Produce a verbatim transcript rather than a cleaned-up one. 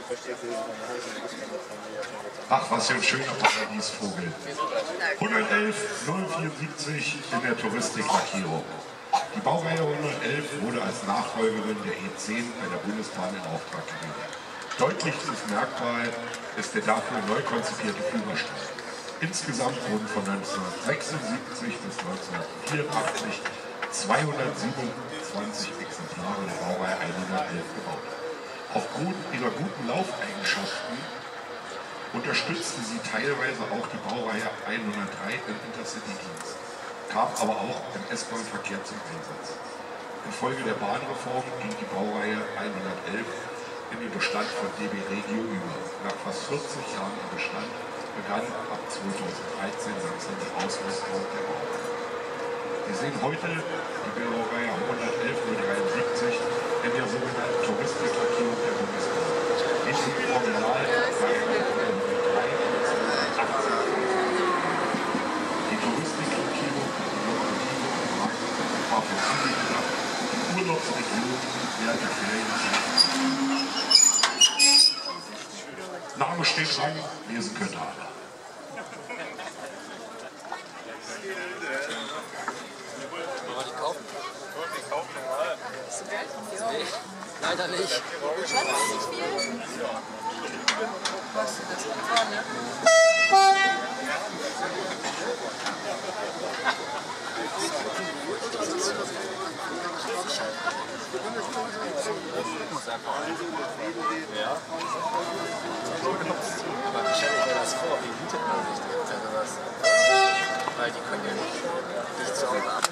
Ach, was für ein schöner Paradiesvogel. hundertelf null vierundsiebzig in der Touristikmarkierung. Die Baureihe hundertelf wurde als Nachfolgerin der E zehn bei der Bundesbahn in Auftrag gegeben. Deutlichstes Merkmal ist der dafür neu konzipierte Führerstand. Insgesamt wurden von neunzehnhundertsechsundsiebzig bis neunzehnhundertvierundachtzig zweihundertsiebenundzwanzig Exemplare der Baureihe hundertelf gebaut. Aufgrund ihrer guten Laufeigenschaften unterstützte sie teilweise auch die Baureihe hundertdrei im Intercity-Dienst, kam aber auch im S-Bahn-Verkehr zum Einsatz. Infolge der Bahnreform ging die Baureihe hundertelf in den Bestand von D B Regio über. Nach fast vierzig Jahren im Bestand begann ab zweitausenddreizehn langsam die Ausrüstung der Baureihe. Wir sehen heute die Baureihe hundertelf null dreiundsiebzig in der sogenannten Touristikmarkierung der Bundesbahn. In dem Original die Touristikmarkierung war für viele gedacht, die Urlaubsregion während der Ferien. Name steht dran, lesen könnt ihr alle. Wollen wir die kaufen? Hast du Geld? Nee, leider nicht. Schatz, nicht viel? Was ist das? Vorne? Ja. Aber wie stelle ich mir das vor? Wie hütet man sich die ganze Zeit was? Weil die können ja nicht, nicht zu Hause ab.